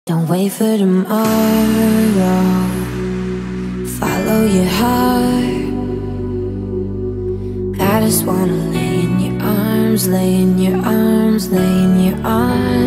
Don't wait for tomorrow. Follow your heart. I just wanna lay in your arms, lay in your arms, lay in your arms.